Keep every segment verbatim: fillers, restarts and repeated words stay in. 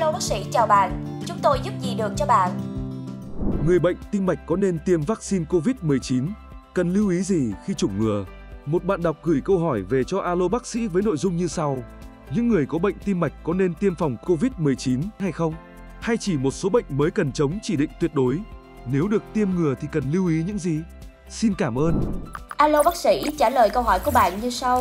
Alo bác sĩ, chào bạn, chúng tôi giúp gì được cho bạn? Người bệnh tim mạch có nên tiêm vaccine Covid mười chín? Cần lưu ý gì khi chủng ngừa? Một bạn đọc gửi câu hỏi về cho Alo bác sĩ với nội dung như sau. Những người có bệnh tim mạch có nên tiêm phòng Covid mười chín hay không? Hay chỉ một số bệnh mới cần chống chỉ định tuyệt đối? Nếu được tiêm ngừa thì cần lưu ý những gì? Xin cảm ơn. Alo bác sĩ, trả lời câu hỏi của bạn như sau.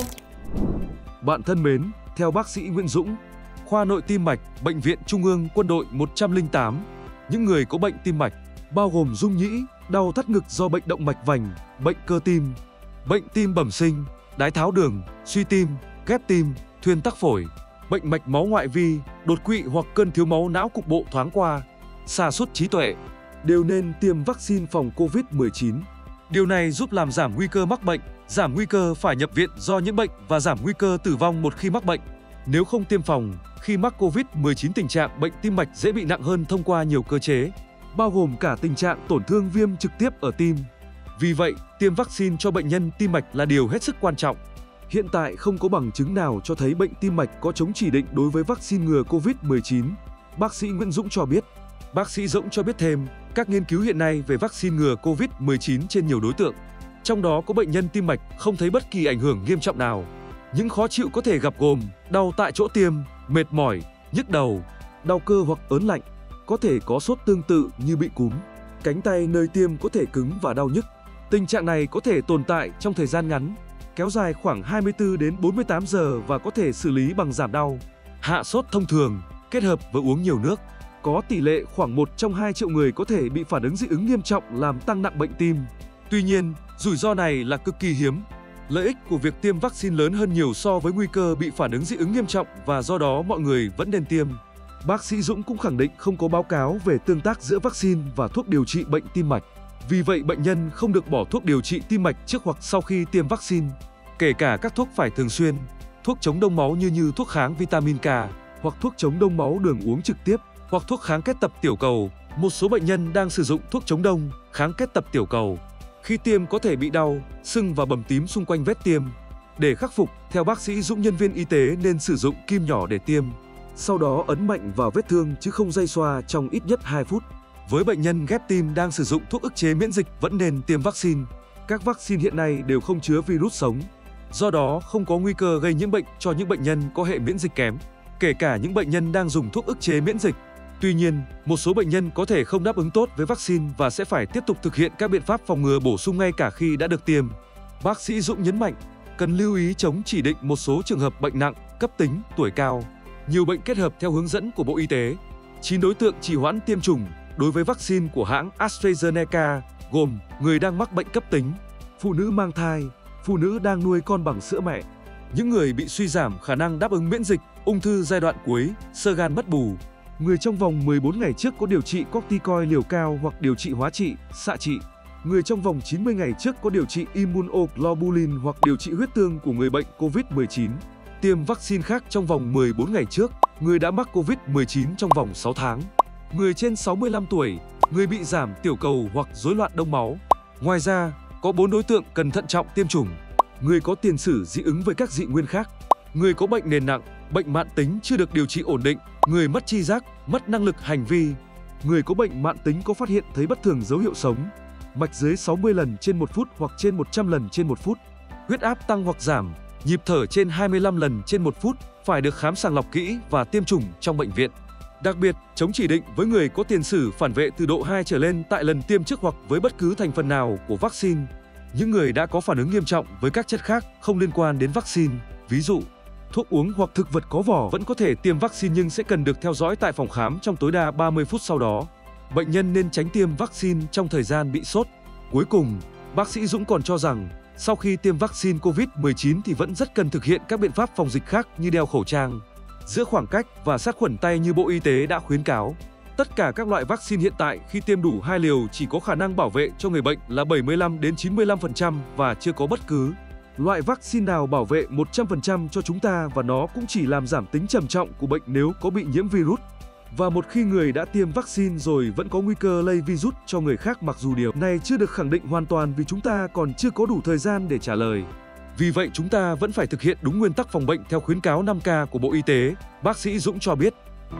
Bạn thân mến, theo bác sĩ Nguyễn Dũng, khoa nội tim mạch, Bệnh viện Trung ương Quân đội một không tám, những người có bệnh tim mạch, bao gồm rung nhĩ, đau thắt ngực do bệnh động mạch vành, bệnh cơ tim, bệnh tim bẩm sinh, đái tháo đường, suy tim, ghép tim, thuyên tắc phổi, bệnh mạch máu ngoại vi, đột quỵ hoặc cơn thiếu máu não cục bộ thoáng qua, sa sút trí tuệ, đều nên tiêm vaccine phòng Covid mười chín. Điều này giúp làm giảm nguy cơ mắc bệnh, giảm nguy cơ phải nhập viện do nhiễm bệnh và giảm nguy cơ tử vong một khi mắc bệnh. Nếu không tiêm phòng, khi mắc Covid mười chín tình trạng bệnh tim mạch dễ bị nặng hơn thông qua nhiều cơ chế, bao gồm cả tình trạng tổn thương viêm trực tiếp ở tim. Vì vậy, tiêm vaccine cho bệnh nhân tim mạch là điều hết sức quan trọng. Hiện tại không có bằng chứng nào cho thấy bệnh tim mạch có chống chỉ định đối với vaccine ngừa Covid mười chín, bác sĩ Nguyễn Dũng cho biết. Bác sĩ Dũng cho biết thêm, các nghiên cứu hiện nay về vaccine ngừa Covid mười chín trên nhiều đối tượng, trong đó có bệnh nhân tim mạch không thấy bất kỳ ảnh hưởng nghiêm trọng nào. Những khó chịu có thể gặp gồm đau tại chỗ tiêm, mệt mỏi, nhức đầu, đau cơ hoặc ớn lạnh, có thể có sốt tương tự như bị cúm, cánh tay nơi tiêm có thể cứng và đau nhức. Tình trạng này có thể tồn tại trong thời gian ngắn, kéo dài khoảng hai mươi tư đến bốn mươi tám giờ và có thể xử lý bằng giảm đau, hạ sốt thông thường, kết hợp với uống nhiều nước. Có tỷ lệ khoảng một trong hai triệu người có thể bị phản ứng dị ứng nghiêm trọng làm tăng nặng bệnh tim. Tuy nhiên, rủi ro này là cực kỳ hiếm. Lợi ích của việc tiêm vaccine lớn hơn nhiều so với nguy cơ bị phản ứng dị ứng nghiêm trọng và do đó mọi người vẫn nên tiêm. Bác sĩ Dũng cũng khẳng định không có báo cáo về tương tác giữa vaccine và thuốc điều trị bệnh tim mạch. Vì vậy bệnh nhân không được bỏ thuốc điều trị tim mạch trước hoặc sau khi tiêm vaccine. Kể cả các thuốc phải thường xuyên, thuốc chống đông máu như như thuốc kháng vitamin K hoặc thuốc chống đông máu đường uống trực tiếp, hoặc thuốc kháng kết tập tiểu cầu. Một số bệnh nhân đang sử dụng thuốc chống đông, kháng kết tập tiểu cầu. Khi tiêm có thể bị đau, sưng và bầm tím xung quanh vết tiêm. Để khắc phục, theo bác sĩ Dũng, nhân viên y tế nên sử dụng kim nhỏ để tiêm. Sau đó ấn mạnh vào vết thương chứ không day xoa trong ít nhất hai phút. Với bệnh nhân ghép tim đang sử dụng thuốc ức chế miễn dịch vẫn nên tiêm vaccine. Các vaccine hiện nay đều không chứa virus sống, do đó không có nguy cơ gây nhiễm bệnh cho những bệnh nhân có hệ miễn dịch kém, kể cả những bệnh nhân đang dùng thuốc ức chế miễn dịch. Tuy nhiên, một số bệnh nhân có thể không đáp ứng tốt với vaccine và sẽ phải tiếp tục thực hiện các biện pháp phòng ngừa bổ sung ngay cả khi đã được tiêm. Bác sĩ Dũng nhấn mạnh, cần lưu ý chống chỉ định một số trường hợp bệnh nặng, cấp tính, tuổi cao, nhiều bệnh kết hợp theo hướng dẫn của Bộ Y tế. chín đối tượng trì hoãn tiêm chủng đối với vaccine của hãng AstraZeneca gồm người đang mắc bệnh cấp tính, phụ nữ mang thai, phụ nữ đang nuôi con bằng sữa mẹ, những người bị suy giảm khả năng đáp ứng miễn dịch, ung thư giai đoạn cuối, xơ gan mất bù, người trong vòng mười bốn ngày trước có điều trị corticoid liều cao hoặc điều trị hóa trị, xạ trị, người trong vòng chín mươi ngày trước có điều trị immunoglobulin hoặc điều trị huyết tương của người bệnh Covid mười chín, tiêm vaccine khác trong vòng mười bốn ngày trước, người đã mắc Covid mười chín trong vòng sáu tháng, người trên sáu mươi lăm tuổi, người bị giảm tiểu cầu hoặc rối loạn đông máu. Ngoài ra, có bốn đối tượng cần thận trọng tiêm chủng: người có tiền sử dị ứng với các dị nguyên khác, người có bệnh nền nặng, bệnh mãn tính chưa được điều trị ổn định, người mất tri giác, mất năng lực hành vi, người có bệnh mãn tính có phát hiện thấy bất thường dấu hiệu sống, mạch dưới sáu mươi lần trên một phút hoặc trên một trăm lần trên một phút, huyết áp tăng hoặc giảm, nhịp thở trên hai mươi lăm lần trên một phút, phải được khám sàng lọc kỹ và tiêm chủng trong bệnh viện. Đặc biệt, chống chỉ định với người có tiền sử phản vệ từ độ hai trở lên tại lần tiêm trước hoặc với bất cứ thành phần nào của vaccine. Những người đã có phản ứng nghiêm trọng với các chất khác không liên quan đến vaccine, ví dụ thuốc uống hoặc thực vật có vỏ vẫn có thể tiêm vaccine nhưng sẽ cần được theo dõi tại phòng khám trong tối đa ba mươi phút sau đó. Bệnh nhân nên tránh tiêm vaccine trong thời gian bị sốt. Cuối cùng, bác sĩ Dũng còn cho rằng, sau khi tiêm vaccine Covid mười chín thì vẫn rất cần thực hiện các biện pháp phòng dịch khác như đeo khẩu trang, giữ khoảng cách và sát khuẩn tay như Bộ Y tế đã khuyến cáo. Tất cả các loại vaccine hiện tại khi tiêm đủ hai liều chỉ có khả năng bảo vệ cho người bệnh là bảy mươi lăm đến chín mươi lăm phần trăm và chưa có bất cứ loại vaccine nào bảo vệ một trăm phần trăm cho chúng ta, và nó cũng chỉ làm giảm tính trầm trọng của bệnh nếu có bị nhiễm virus. Và một khi người đã tiêm vaccine rồi vẫn có nguy cơ lây virus cho người khác, mặc dù điều này chưa được khẳng định hoàn toàn vì chúng ta còn chưa có đủ thời gian để trả lời. Vì vậy chúng ta vẫn phải thực hiện đúng nguyên tắc phòng bệnh theo khuyến cáo năm K của Bộ Y tế, bác sĩ Dũng cho biết.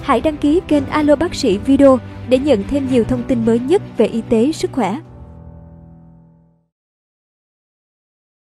Hãy đăng ký kênh Alo Bác sĩ Video để nhận thêm nhiều thông tin mới nhất về y tế, sức khỏe.